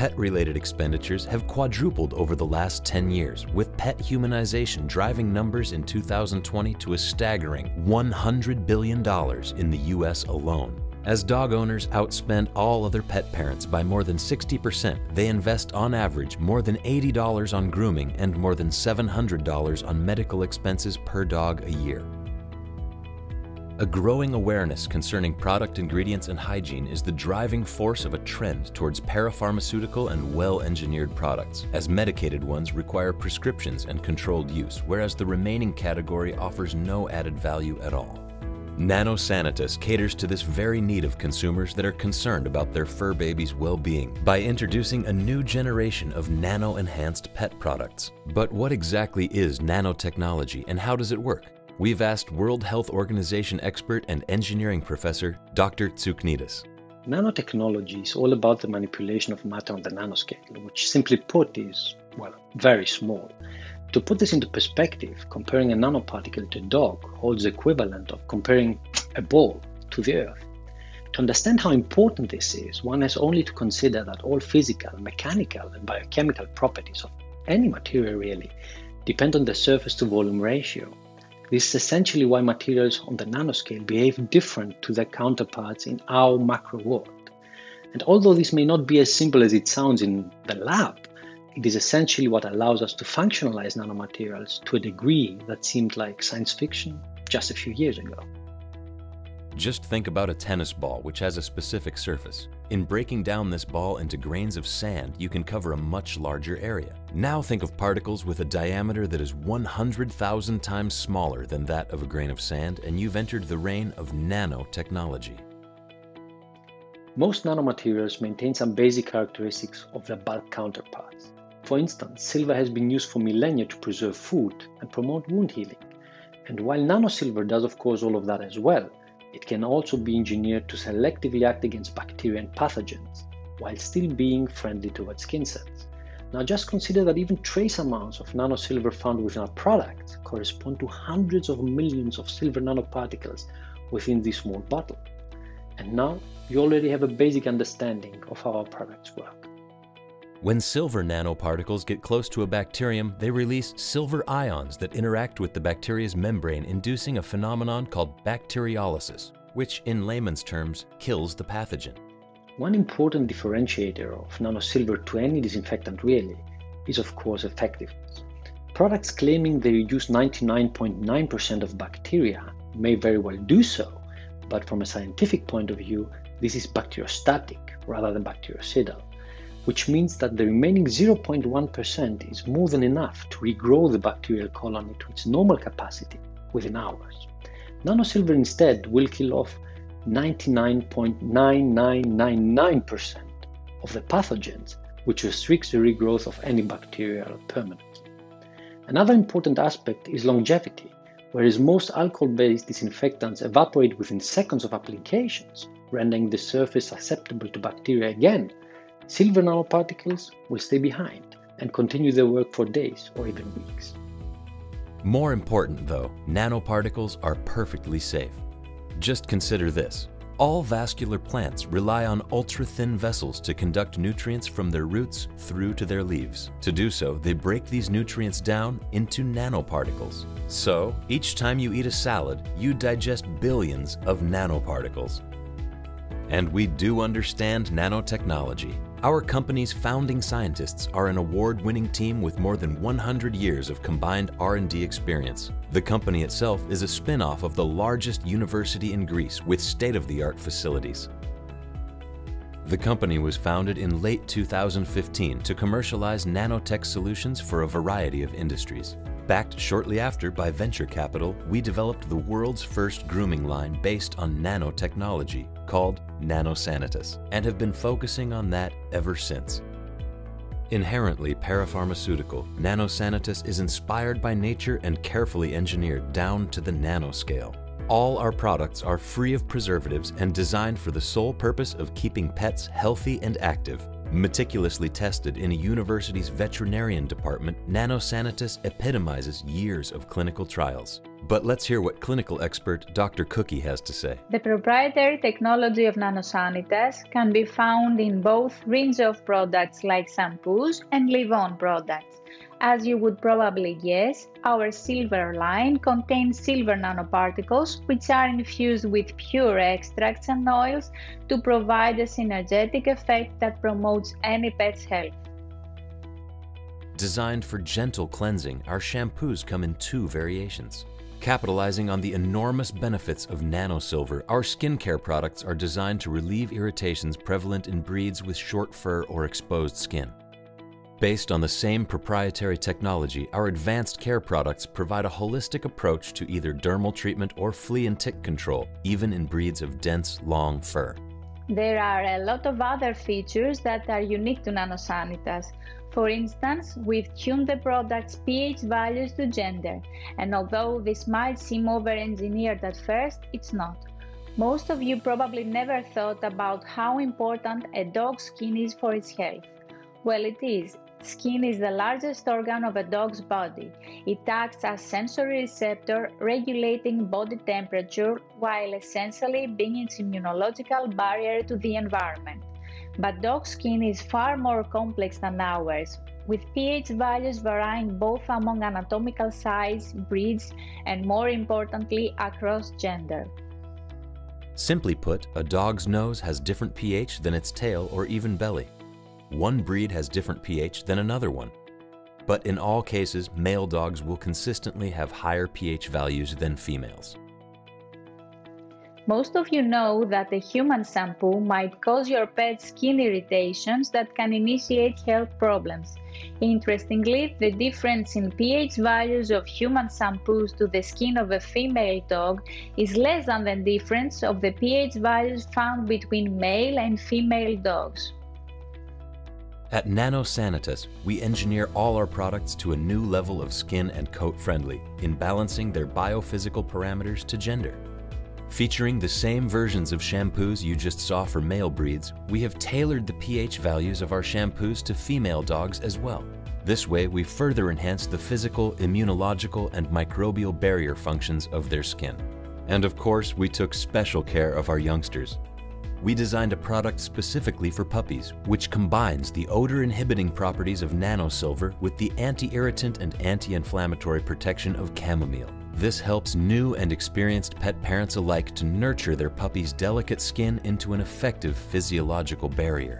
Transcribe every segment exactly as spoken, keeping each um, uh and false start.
Pet-related expenditures have quadrupled over the last ten years, with pet humanization driving numbers in two thousand twenty to a staggering one hundred billion dollars in the U S alone. As dog owners outspend all other pet parents by more than sixty percent, they invest on average more than eighty dollars on grooming and more than seven hundred dollars on medical expenses per dog a year. A growing awareness concerning product ingredients and hygiene is the driving force of a trend towards parapharmaceutical and well-engineered products, as medicated ones require prescriptions and controlled use, whereas the remaining category offers no added value at all. NanoSanitas caters to this very need of consumers that are concerned about their fur babies' well-being by introducing a new generation of nano-enhanced pet products. But what exactly is nanotechnology and how does it work? We've asked World Health Organization expert and engineering professor, Doctor Tsouknidas. Nanotechnology is all about the manipulation of matter on the nanoscale, which simply put is, well, very small. To put this into perspective, comparing a nanoparticle to a dog holds the equivalent of comparing a ball to the Earth. To understand how important this is, one has only to consider that all physical, mechanical, and biochemical properties of any material really depend on the surface-to-volume ratio. This is essentially why materials on the nanoscale behave different to their counterparts in our macro world. And although this may not be as simple as it sounds in the lab, it is essentially what allows us to functionalize nanomaterials to a degree that seemed like science fiction just a few years ago. Just think about a tennis ball which has a specific surface. In breaking down this ball into grains of sand, you can cover a much larger area. Now think of particles with a diameter that is one hundred thousand times smaller than that of a grain of sand, and you've entered the reign of nanotechnology. Most nanomaterials maintain some basic characteristics of their bulk counterparts. For instance, silver has been used for millennia to preserve food and promote wound healing. And while nanosilver does of course all of that as well, it can also be engineered to selectively act against bacteria and pathogens, while still being friendly towards skin cells. Now just consider that even trace amounts of nanosilver found within our products correspond to hundreds of millions of silver nanoparticles within this small bottle. And now you already have a basic understanding of how our products work. When silver nanoparticles get close to a bacterium, they release silver ions that interact with the bacteria's membrane, inducing a phenomenon called bacteriolysis, which in layman's terms kills the pathogen. One important differentiator of nanosilver to any disinfectant really is of course effectiveness. Products claiming they reduce ninety-nine point nine percent of bacteria may very well do so, but from a scientific point of view, this is bacteriostatic rather than bactericidal, which means that the remaining zero point one percent is more than enough to regrow the bacterial colony to its normal capacity within hours. Nanosilver instead will kill off ninety-nine point nine nine nine nine percent of the pathogens, which restricts the regrowth of any bacteria permanently. Another important aspect is longevity. Whereas most alcohol-based disinfectants evaporate within seconds of applications, rendering the surface susceptible to bacteria again, silver nanoparticles will stay behind and continue their work for days or even weeks. More important though, nanoparticles are perfectly safe. Just consider this. All vascular plants rely on ultra-thin vessels to conduct nutrients from their roots through to their leaves. To do so, they break these nutrients down into nanoparticles. So, each time you eat a salad, you digest billions of nanoparticles. And we do understand nanotechnology. Our company's founding scientists are an award-winning team with more than one hundred years of combined R and D experience. The company itself is a spin-off of the largest university in Greece with state-of-the-art facilities. The company was founded in late two thousand fifteen to commercialize nanotech solutions for a variety of industries. Backed shortly after by venture capital, we developed the world's first grooming line based on nanotechnology called NanoSanitas, and have been focusing on that ever since. Inherently parapharmaceutical, NanoSanitas is inspired by nature and carefully engineered down to the nanoscale. All our products are free of preservatives and designed for the sole purpose of keeping pets healthy and active. Meticulously tested in a university's veterinarian department, NanoSanitas epitomizes years of clinical trials. But let's hear what clinical expert Doctor Kouki has to say. The proprietary technology of NanoSanitas can be found in both range of products like shampoos and leave-on products. As you would probably guess, our silver line contains silver nanoparticles, which are infused with pure extracts and oils to provide a synergetic effect that promotes any pet's health. Designed for gentle cleansing, our shampoos come in two variations. Capitalizing on the enormous benefits of nanosilver, our skincare products are designed to relieve irritations prevalent in breeds with short fur or exposed skin. Based on the same proprietary technology, our advanced care products provide a holistic approach to either dermal treatment or flea and tick control, even in breeds of dense, long fur. There are a lot of other features that are unique to NanoSanitas. For instance, we've tuned the product's pH values to gender, and although this might seem over-engineered at first, it's not. Most of you probably never thought about how important a dog's skin is for its health. Well, it is. Skin is the largest organ of a dog's body. It acts as sensory receptor, regulating body temperature while essentially being its immunological barrier to the environment. But dog skin is far more complex than ours, with pH values varying both among anatomical size, breeds, and more importantly, across gender. Simply put, a dog's nose has different pH than its tail or even belly. One breed has different pH than another one. But in all cases, male dogs will consistently have higher pH values than females. Most of you know that a human shampoo might cause your pet skin irritations that can initiate health problems. Interestingly, the difference in pH values of human shampoos to the skin of a female dog is less than the difference of the pH values found between male and female dogs. At NanoSanitas, we engineer all our products to a new level of skin and coat friendly in balancing their biophysical parameters to gender. Featuring the same versions of shampoos you just saw for male breeds, we have tailored the pH values of our shampoos to female dogs as well. This way, we further enhance the physical, immunological, and microbial barrier functions of their skin. And of course, we took special care of our youngsters. We designed a product specifically for puppies, which combines the odor-inhibiting properties of nanosilver with the anti-irritant and anti-inflammatory protection of chamomile. This helps new and experienced pet parents alike to nurture their puppy's delicate skin into an effective physiological barrier.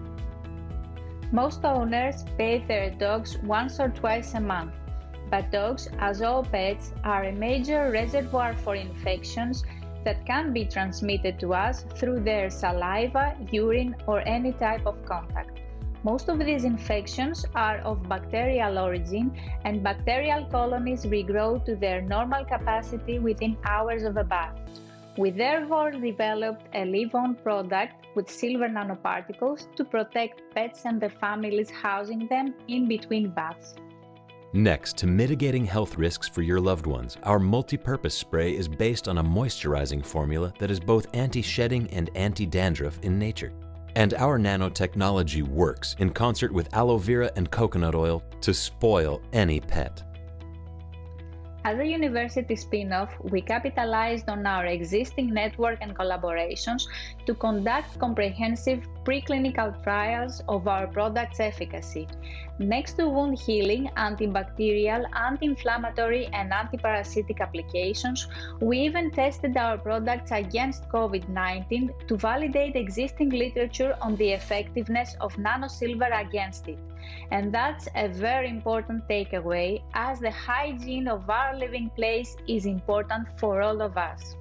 Most owners bathe their dogs once or twice a month, but dogs, as all pets, are a major reservoir for infections that can be transmitted to us through their saliva, urine, or any type of contact. Most of these infections are of bacterial origin, and bacterial colonies regrow to their normal capacity within hours of a bath. We therefore developed a leave-on product with silver nanoparticles to protect pets and the families housing them in between baths. Next, to mitigating health risks for your loved ones, our multi-purpose spray is based on a moisturizing formula that is both anti-shedding and anti-dandruff in nature. And our nanotechnology works in concert with aloe vera and coconut oil to spoil any pet. As a university spin-off, we capitalized on our existing network and collaborations to conduct comprehensive preclinical trials of our product's efficacy. Next to wound healing, antibacterial, anti-inflammatory, and antiparasitic applications, we even tested our products against COVID nineteen to validate existing literature on the effectiveness of nanosilver against it. And that's a very important takeaway, as the hygiene of our living place is important for all of us.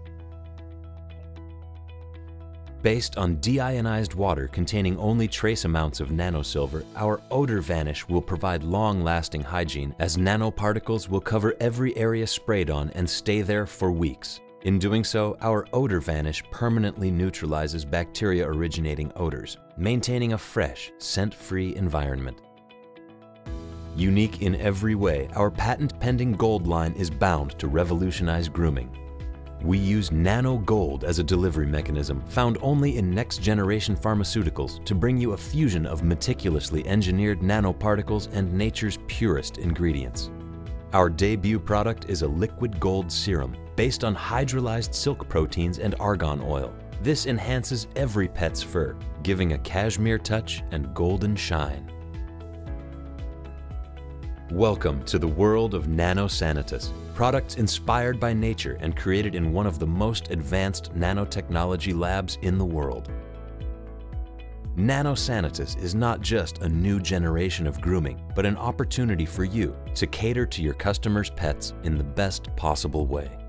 Based on deionized water containing only trace amounts of nanosilver, our Odor Vanish will provide long-lasting hygiene, as nanoparticles will cover every area sprayed on and stay there for weeks. In doing so, our Odor Vanish permanently neutralizes bacteria-originating odors, maintaining a fresh, scent-free environment. Unique in every way, our patent-pending Gold line is bound to revolutionize grooming. We use nano gold as a delivery mechanism found only in next-generation pharmaceuticals to bring you a fusion of meticulously engineered nanoparticles and nature's purest ingredients. Our debut product is a liquid gold serum based on hydrolyzed silk proteins and argan oil. This enhances every pet's fur, giving a cashmere touch and golden shine. Welcome to the world of NanoSanitas, products inspired by nature and created in one of the most advanced nanotechnology labs in the world. NanoSanitas is not just a new generation of grooming, but an opportunity for you to cater to your customers' pets in the best possible way.